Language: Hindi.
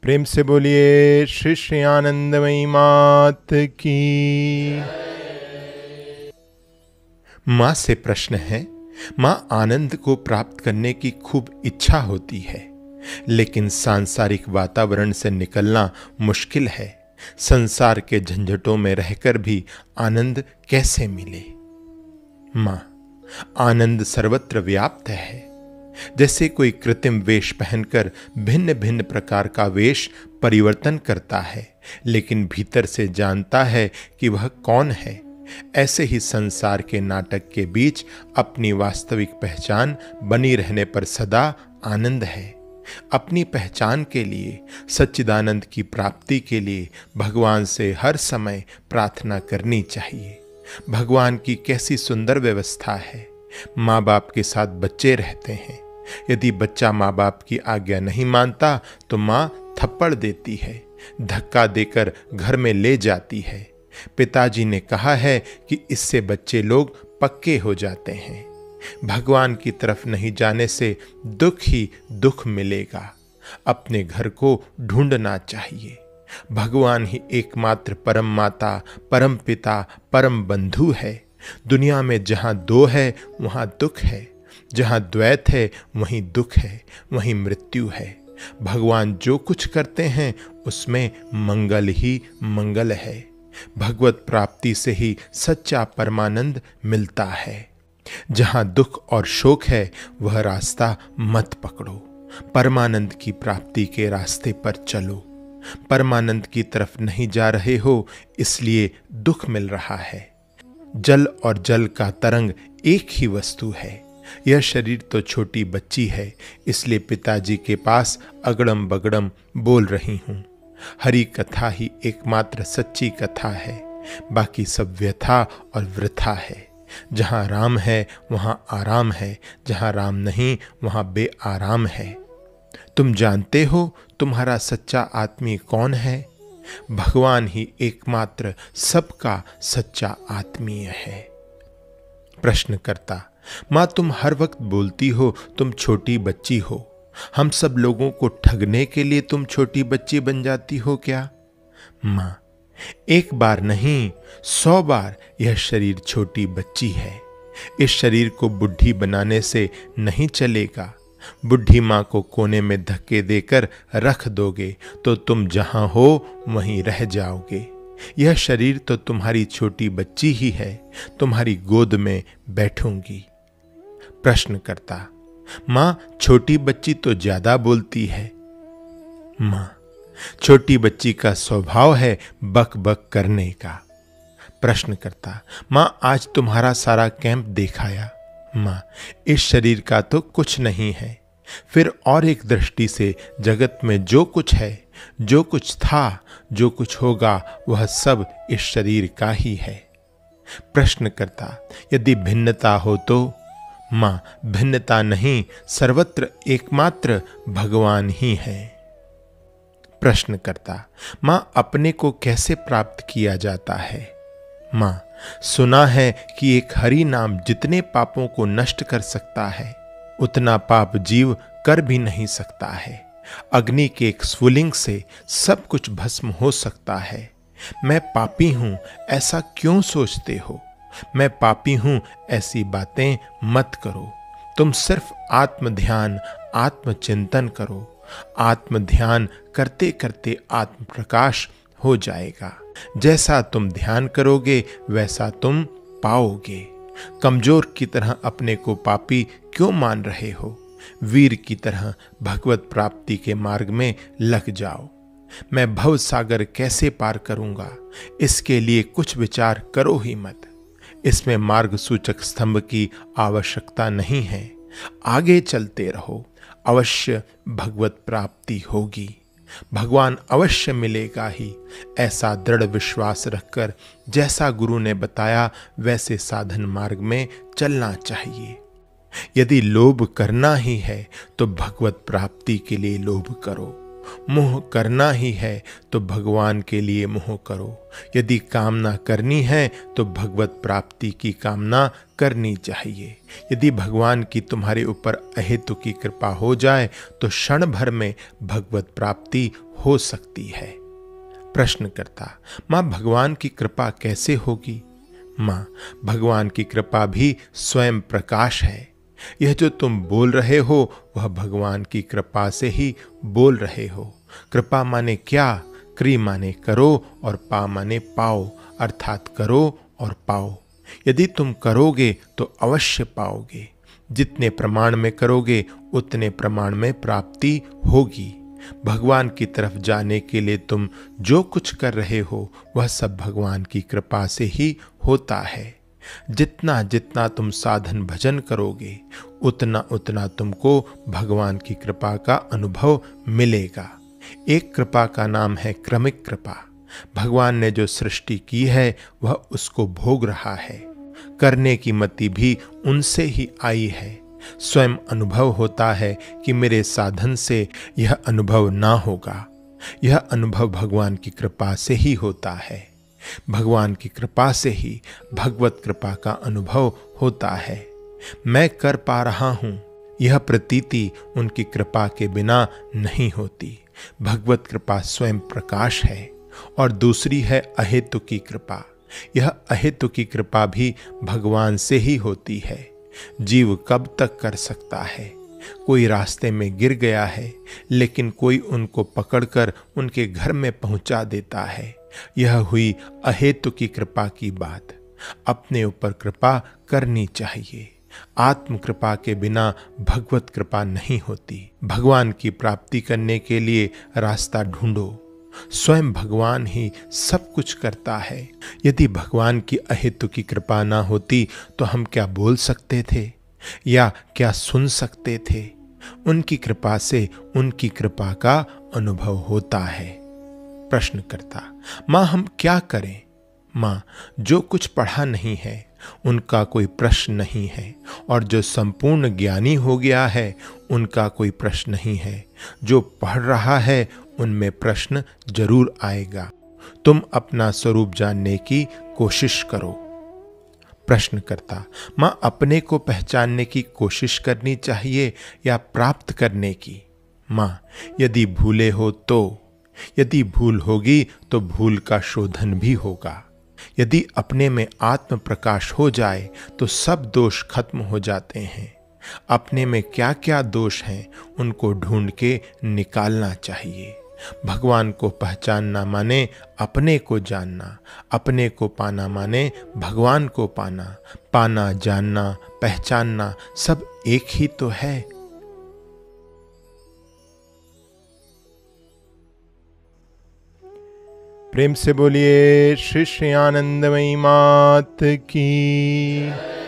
प्रेम से बोलिए श्री श्री आनंदमयी मात की। माँ से प्रश्न है। माँ आनंद को प्राप्त करने की खूब इच्छा होती है, लेकिन सांसारिक वातावरण से निकलना मुश्किल है। संसार के झंझटों में रहकर भी आनंद कैसे मिले? माँ, आनंद सर्वत्र व्याप्त है। जैसे कोई कृत्रिम वेश पहनकर भिन्न भिन्न प्रकार का वेश परिवर्तन करता है, लेकिन भीतर से जानता है कि वह कौन है, ऐसे ही संसार के नाटक के बीच अपनी वास्तविक पहचान बनी रहने पर सदा आनंद है। अपनी पहचान के लिए, सच्चिदानंद की प्राप्ति के लिए भगवान से हर समय प्रार्थना करनी चाहिए। भगवान की कैसी सुंदर व्यवस्था है। माँ बाप के साथ बच्चे रहते हैं। यदि बच्चा माँ बाप की आज्ञा नहीं मानता तो माँ थप्पड़ देती है, धक्का देकर घर में ले जाती है। पिताजी ने कहा है कि इससे बच्चे लोग पक्के हो जाते हैं। भगवान की तरफ नहीं जाने से दुख ही दुख मिलेगा। अपने घर को ढूंढना चाहिए। भगवान ही एकमात्र परम माता, परम पिता, परम बंधु है। दुनिया में जहाँ दो है वहाँ दुख है, जहाँ द्वैत है वहीं दुख है, वहीं मृत्यु है। भगवान जो कुछ करते हैं उसमें मंगल ही मंगल है। भगवत प्राप्ति से ही सच्चा परमानंद मिलता है। जहाँ दुख और शोक है वह रास्ता मत पकड़ो। परमानंद की प्राप्ति के रास्ते पर चलो। परमानंद की तरफ नहीं जा रहे हो, इसलिए दुख मिल रहा है। जल और जल का तरंग एक ही वस्तु है। यह शरीर तो छोटी बच्ची है, इसलिए पिताजी के पास अगड़म बगड़म बोल रही हूँ। हरि कथा ही एकमात्र सच्ची कथा है, बाकी सब व्यथा और वृथा है। जहाँ राम है वहाँ आराम है, जहाँ राम नहीं वहाँ बेआराम है। तुम जानते हो तुम्हारा सच्चा आत्मी कौन है? भगवान ही एकमात्र सबका सच्चा आत्मीय है। प्रश्नकर्ता: माँ, तुम हर वक्त बोलती हो तुम छोटी बच्ची हो। हम सब लोगों को ठगने के लिए तुम छोटी बच्ची बन जाती हो क्या? माँ, एक बार नहीं 100 बार यह शरीर छोटी बच्ची है। इस शरीर को बुढ़ी बनाने से नहीं चलेगा। बुढ़ी माँ को कोने में धक्के देकर रख दोगे तो तुम जहाँ हो वहीं रह जाओगे। यह शरीर तो तुम्हारी छोटी बच्ची ही है, तुम्हारी गोद में बैठूंगी। प्रश्नकर्ता: माँ, छोटी बच्ची तो ज्यादा बोलती है। माँ, छोटी बच्ची का स्वभाव है बक बक करने का। प्रश्नकर्ता: माँ, आज तुम्हारा सारा कैंप दिखाया। माँ, इस शरीर का तो कुछ नहीं है। फिर और एक दृष्टि से जगत में जो कुछ है, जो कुछ था, जो कुछ होगा, वह सब इस शरीर का ही है। प्रश्नकर्ता: यदि भिन्नता हो तो? माँ, भिन्नता नहीं, सर्वत्र एकमात्र भगवान ही है। प्रश्नकर्ता: माँ, अपने को कैसे प्राप्त किया जाता है? माँ, सुना है कि एक हरि नाम जितने पापों को नष्ट कर सकता है, उतना पाप जीव कर भी नहीं सकता है। अग्नि के एक स्फुलिंग से सब कुछ भस्म हो सकता है। मैं पापी हूं ऐसा क्यों सोचते हो? मैं पापी हूं ऐसी बातें मत करो। तुम सिर्फ आत्म ध्यान, आत्म चिंतन करो। आत्म ध्यान करते करते आत्म प्रकाश हो जाएगा। जैसा तुम ध्यान करोगे वैसा तुम पाओगे। कमजोर की तरह अपने को पापी क्यों मान रहे हो? वीर की तरह भगवत प्राप्ति के मार्ग में लग जाओ। मैं भव सागर कैसे पार करूंगा, इसके लिए कुछ विचार करो ही मत। इसमें मार्ग सूचक स्तंभ की आवश्यकता नहीं है। आगे चलते रहो, अवश्य भगवत प्राप्ति होगी। भगवान अवश्य मिलेगा ही, ऐसा दृढ़ विश्वास रखकर जैसा गुरु ने बताया वैसे साधन मार्ग में चलना चाहिए। यदि लोभ करना ही है तो भगवत प्राप्ति के लिए लोभ करो। मोह करना ही है तो भगवान के लिए मोह करो। यदि कामना करनी है तो भगवत प्राप्ति की कामना करनी चाहिए। यदि भगवान की तुम्हारे ऊपर अहेतु की कृपा हो जाए तो क्षण भर में भगवत प्राप्ति हो सकती है। प्रश्नकर्ता: माँ, भगवान की कृपा कैसे होगी? माँ, भगवान की कृपा भी स्वयं प्रकाश है। यह जो तुम बोल रहे हो वह भगवान की कृपा से ही बोल रहे हो। कृपा माने क्या? क्रि माने करो और पा माने पाओ, अर्थात करो और पाओ। यदि तुम करोगे तो अवश्य पाओगे। जितने प्रमाण में करोगे उतने प्रमाण में प्राप्ति होगी। भगवान की तरफ जाने के लिए तुम जो कुछ कर रहे हो वह सब भगवान की कृपा से ही होता है। जितना जितना तुम साधन भजन करोगे उतना उतना तुमको भगवान की कृपा का अनुभव मिलेगा। एक कृपा का नाम है क्रमिक कृपा। भगवान ने जो सृष्टि की है वह उसको भोग रहा है। करने की मति भी उनसे ही आई है। स्वयं अनुभव होता है कि मेरे साधन से यह अनुभव ना होगा। यह अनुभव भगवान की कृपा से ही होता है। भगवान की कृपा से ही भगवत कृपा का अनुभव होता है। मैं कर पा रहा हूँ, यह प्रतीति उनकी कृपा के बिना नहीं होती। भगवत कृपा स्वयं प्रकाश है। और दूसरी है अहेतु की कृपा। यह अहेतु की कृपा भी भगवान से ही होती है। जीव कब तक कर सकता है? कोई रास्ते में गिर गया है लेकिन कोई उनको पकड़कर उनके घर में पहुंचा देता है। यह हुई अहेतु की कृपा की बात। अपने ऊपर कृपा करनी चाहिए। आत्म कृपा के बिना भगवत कृपा नहीं होती। भगवान की प्राप्ति करने के लिए रास्ता ढूंढो। स्वयं भगवान ही सब कुछ करता है। यदि भगवान की अहेतु की कृपा ना होती तो हम क्या बोल सकते थे या क्या सुन सकते थे? उनकी कृपा से उनकी कृपा का अनुभव होता है। प्रश्नकर्ता: माँ, हम क्या करें? माँ, जो कुछ पढ़ा नहीं है उनका कोई प्रश्न नहीं है, और जो संपूर्ण ज्ञानी हो गया है उनका कोई प्रश्न नहीं है। जो पढ़ रहा है उनमें प्रश्न जरूर आएगा। तुम अपना स्वरूप जानने की कोशिश करो। प्रश्नकर्ता: माँ, अपने को पहचानने की कोशिश करनी चाहिए या प्राप्त करने की? माँ, यदि भूले हो तो। यदि भूल होगी तो भूल का शोधन भी होगा। यदि अपने में आत्म प्रकाश हो जाए तो सब दोष खत्म हो जाते हैं। अपने में क्या क्या दोष हैं उनको ढूंढ के निकालना चाहिए। भगवान को पहचानना माने अपने को जानना। अपने को पाना माने भगवान को पाना। पाना, जानना, पहचानना सब एक ही तो है। प्रेम से बोलिए श्री श्री आनंदमयी मात की।